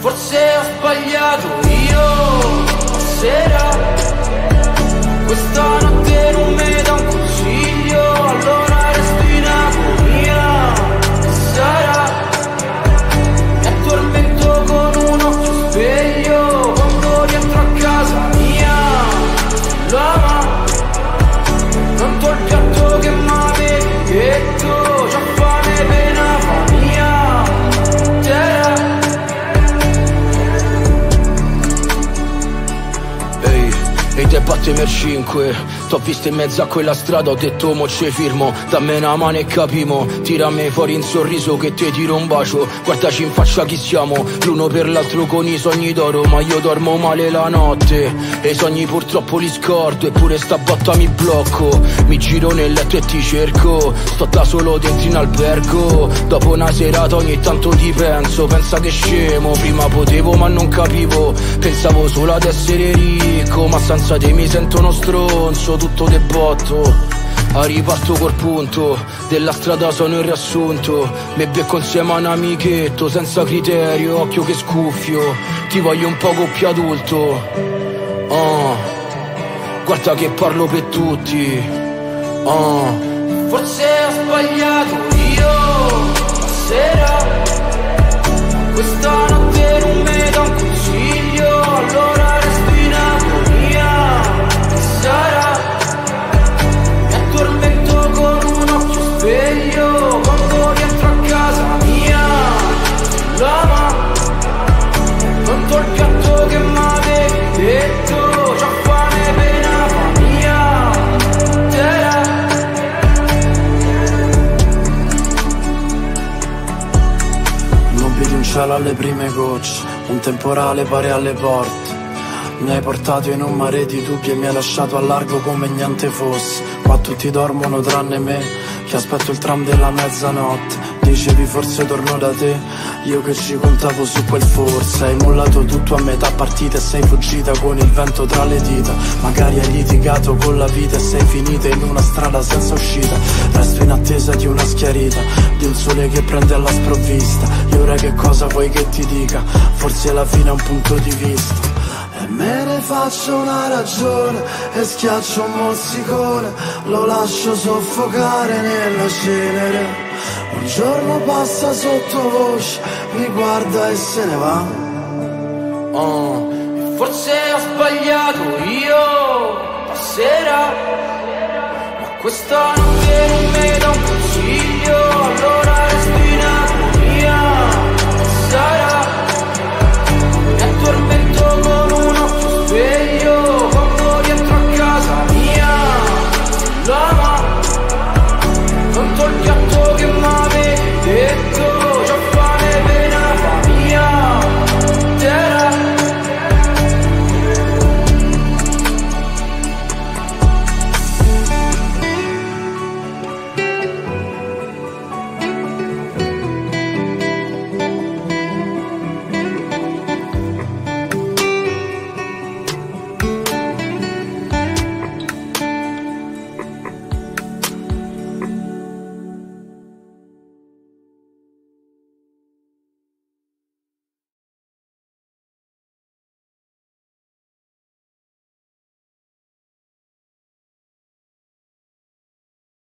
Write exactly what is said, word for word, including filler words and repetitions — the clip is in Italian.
Forse ho sbagliato io stasera, questa notte non mi dà un consiglio, allora resto in agonia. Sarà, mi addormento con un occhio sveglio quando rientro a casa mia. Lama, tanto il piatto che m'avevi detto, c'ho fame per una famiglia intera. E te battemi il cinque, t'ho visto in mezzo a quella strada, ho detto mo ce firmo, dammi una mano e capimo, tirami fuori un sorriso che ti tiro un bacio, guardaci in faccia chi siamo, l'uno per l'altro con i sogni d'oro, ma io dormo male la notte, e i sogni purtroppo li scordo, eppure sta botta mi blocco, mi giro nel letto e ti cerco, sto da solo dentro in albergo, dopo una serata ogni tanto ti penso, pensa che scemo, prima potevo ma non capivo, pensavo solo ad essere ricco, ma senza di mi sento uno stronzo, tutto de botto. A riparto col punto, della strada sono il riassunto. Me becco insieme a un amichetto, senza criterio, occhio che scuffio. Ti voglio un poco più adulto. Oh, guarda che parlo per tutti. Oh, forse ho sbagliato io stasera, questa notte non mi dà un consiglio, allora resto in agonia. Sarà, mi addormento con un occhio sveglio quando rientro a casa mia. Lama, tanto il piatto che m'avevi detto, c'ho fame per una famiglia intera. Non vedi un cielo alle prime gocce, un temporale pare alle porte. Mi hai portato in un mare di dubbi e mi hai lasciato a largo come niente fosse. Qua tutti dormono tranne me, che aspetto il tram della mezzanotte. Dicevi forse torno da te, io che ci contavo su quel forse. Hai mollato tutto a metà partita e sei fuggita con il vento tra le dita. Magari hai litigato con la vita e sei finita in una strada senza uscita. Resto in attesa di una schiarita, di un sole che prende alla sprovvista. E ora che cosa vuoi che ti dica? Forse alla fine è un punto di vista. E me ne faccio una ragione e schiaccio un mozzicone, lo lascio soffocare nella cenere. Un giorno passa sottovoce, mi guarda e se ne va. Oh, forse ho sbagliato io stasera, ma questa notte non mi dà un consiglio, allora